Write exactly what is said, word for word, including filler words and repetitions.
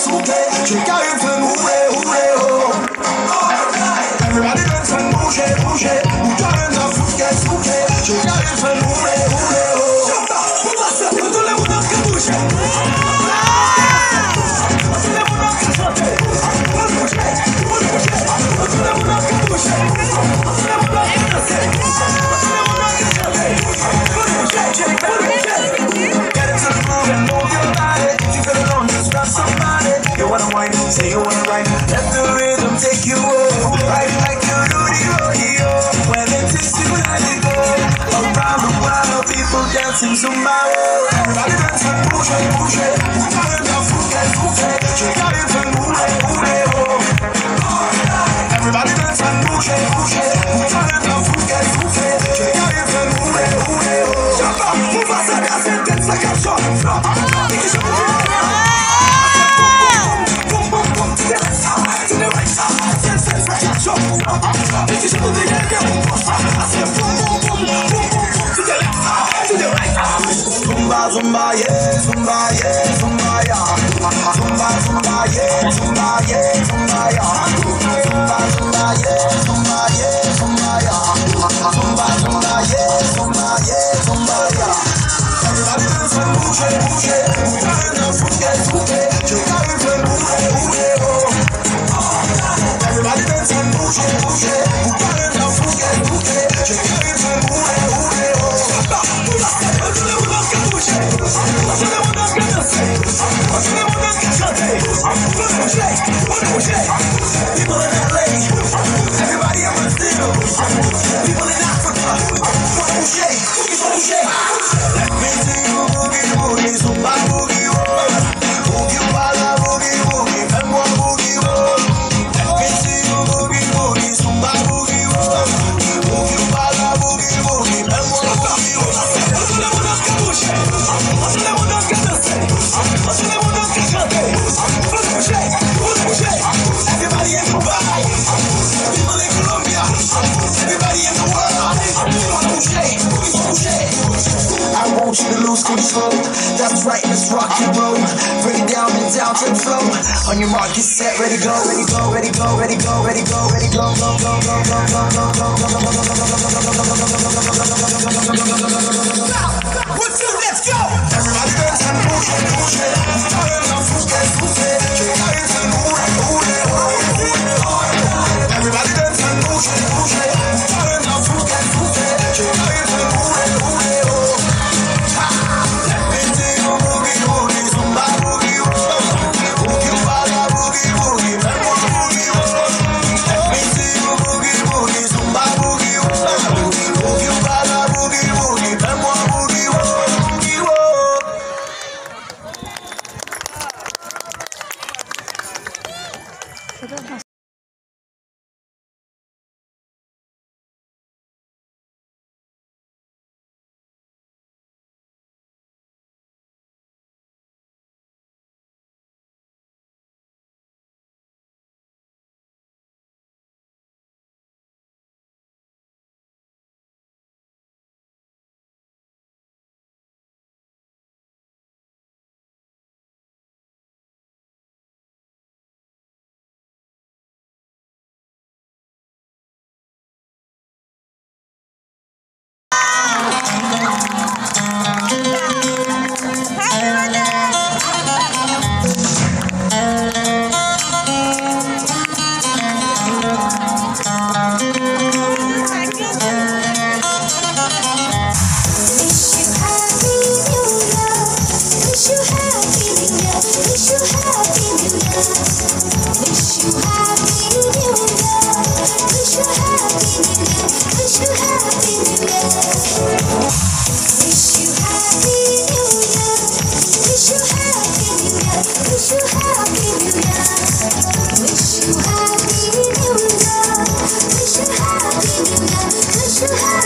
souquet. J'ai qu'à une feu rouler, rouler, oh. Everybody dance and bouger, bouger. Ou t'as rien à foutre qu'elle souquet. J'ai qu'à une feu rouler, rouler, oh. Tout le monde a qu'à bouger. Say you wanna ride, let the rhythm take you over. Ride like you do the rodeo. When it is you let it go. Around the world, people dancing Zumba. Everybody dancing, bouge, bouge. Everybody dancing, bouge, Everybody dancing, bouge, bouge. Move us and dance and dance like a shot. Zumba, Zumba, yeah, Zumba, yeah, Zumba, yeah. Zumba, Zumba, yeah, Zumba, yeah, Zumba, yeah. Zumba, Zumba, yeah, Zumba, yeah, Zumba, yeah. Zumba, Zumba, yeah, Zumba, yeah, Zumba, yeah. Everybody dance and bouge, bouge. Everybody dance and get bouge. Everybody bouge, bouge, oh. Everybody dance and bouge, bouge. Everybody dance and get bouge. Everybody bouge, bouge, oh. People in L A, everybody in Brazil, people in Africa, bougie, bougie. Let me see you boogie boogie, Zumba boogie roll, boogie bala boogie boogie, fais-moi boogie roll. Let me see you boogie boogie, Zumba boogie roll, boogie bala boogie boogie, fais-moi boogie roll. Everybody in Dubai, people in Colombia, everybody in the world, I want you to lose control. That's right, let's rock and roll. Bring it down and down to the flow. On your mark, get set, ready go, ready go, ready go, ready go, ready go, ready go, go, go, go, go, go, go, go, go. One, two, let's go. Everybody dance and bouge, bouge. Everybody dance and bouge, bouge. Let me see you boogie boogie, Zumba boogie roll, boogie bala boogie boogie, fais-moi boogie roll. Let me see you boogie boogie, Zumba boogie roll, boogie bala boogie boogie, fais-moi boogie roll, boogie roll. Wish you happy new year. Wish you happy new year. Wish you happy.